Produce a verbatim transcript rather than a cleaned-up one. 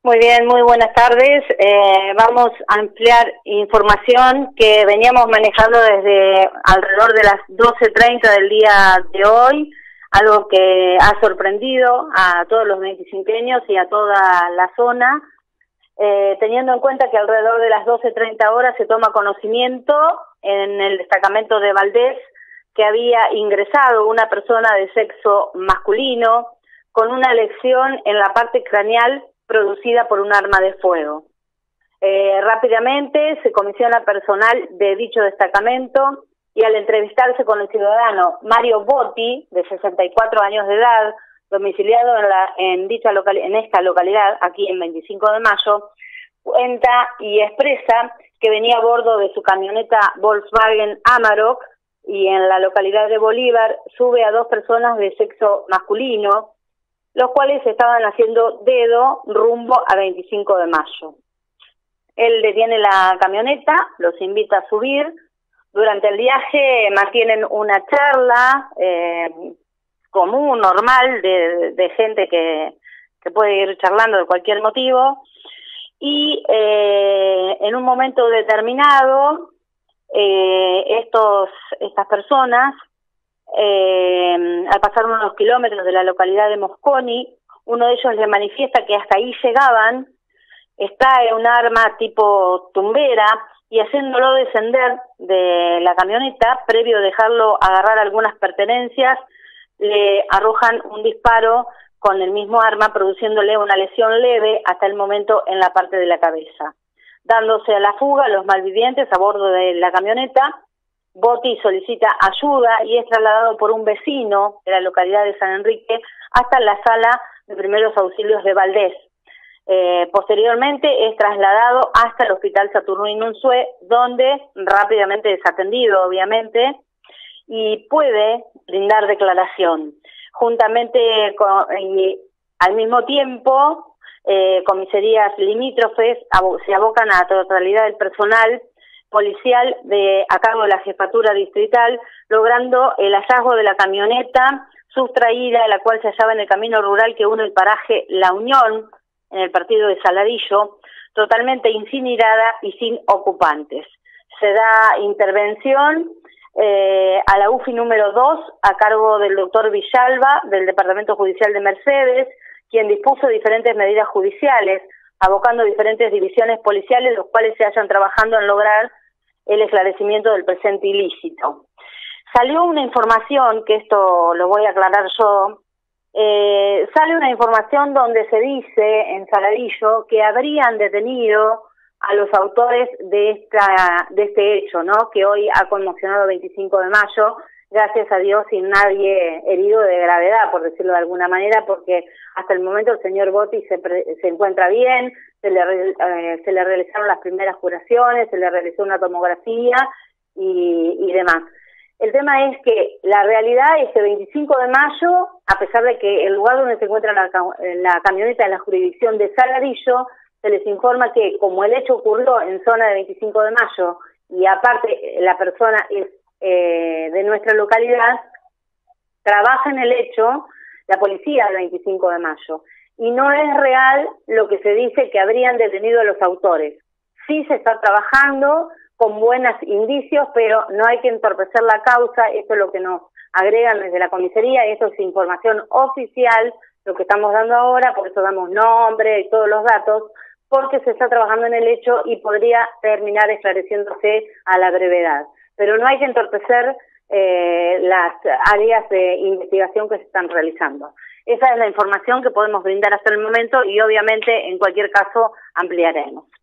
Muy bien, muy buenas tardes. Eh, vamos a ampliar información que veníamos manejando desde alrededor de las doce treinta del día de hoy, algo que ha sorprendido a todos los veinticinqueños y a toda la zona, eh, teniendo en cuenta que alrededor de las doce treinta horas se toma conocimiento en el destacamento de Valdés que había ingresado una persona de sexo masculino con una lesión en la parte craneal producida por un arma de fuego. Eh, rápidamente se comisiona personal de dicho destacamento y al entrevistarse con el ciudadano Mario Botti, de sesenta y cuatro años de edad, domiciliado en, la, en, dicha local, en esta localidad, aquí en veinticinco de mayo, cuenta y expresa que venía a bordo de su camioneta Volkswagen Amarok y en la localidad de Bolívar sube a dos personas de sexo masculino, los cuales estaban haciendo dedo rumbo a veinticinco de mayo. Él detiene la camioneta, los invita a subir. Durante el viaje mantienen una charla eh, común, normal, de, de gente que, que puede ir charlando de cualquier motivo. Y eh, en un momento determinado, eh, estos, estas personas, Eh, al pasar unos kilómetros de la localidad de Mosconi, uno de ellos le manifiesta que hasta ahí llegaban, extrae un arma tipo tumbera y haciéndolo descender de la camioneta, previo a dejarlo agarrar algunas pertenencias, le arrojan un disparo con el mismo arma, produciéndole una lesión leve hasta el momento en la parte de la cabeza. Dándose a la fuga, los malvivientes a bordo de la camioneta, Botti solicita ayuda y es trasladado por un vecino de la localidad de San Enrique hasta la sala de primeros auxilios de Valdés. Eh, posteriormente es trasladado hasta el hospital Saturnino Unzué, donde rápidamente es atendido, obviamente, y puede brindar declaración. Juntamente con, y al mismo tiempo, eh, comisarías limítrofes abo se abocan a la totalidad del personal policial de a cargo de la jefatura distrital, logrando el hallazgo de la camioneta sustraída, la cual se hallaba en el camino rural que une el paraje La Unión, en el partido de Saladillo, totalmente incinerada y sin ocupantes. Se da intervención eh, a la U F I número dos, a cargo del doctor Villalba, del Departamento Judicial de Mercedes, quien dispuso diferentes medidas judiciales, abocando diferentes divisiones policiales, los cuales se hallan trabajando en lograr el esclarecimiento del presente ilícito. Salió una información, que esto lo voy a aclarar yo, eh, sale una información donde se dice en Saladillo que habrían detenido a los autores de esta de este hecho, ¿no? Que hoy ha conmocionado veinticinco de mayo, gracias a Dios sin nadie herido de gravedad, por decirlo de alguna manera, porque hasta el momento el señor Botti se, pre, se encuentra bien, se le, eh, se le realizaron las primeras curaciones, se le realizó una tomografía y, y demás. El tema es que la realidad es que veinticinco de mayo, a pesar de que el lugar donde se encuentra la, la camioneta en la jurisdicción de Saladillo, se les informa que como el hecho ocurrió en zona de veinticinco de mayo y aparte la persona es eh, de nuestra localidad, trabaja en el hecho la policía del veinticinco de mayo. Y no es real lo que se dice que habrían detenido a los autores. Sí se está trabajando con buenos indicios, pero no hay que entorpecer la causa. Esto es lo que nos agregan desde la comisaría, eso es información oficial, lo que estamos dando ahora, por eso damos nombre y todos los datos, porque se está trabajando en el hecho y podría terminar esclareciéndose a la brevedad. Pero no hay que entorpecer eh, las áreas de investigación que se están realizando. Esa es la información que podemos brindar hasta el momento y obviamente en cualquier caso ampliaremos.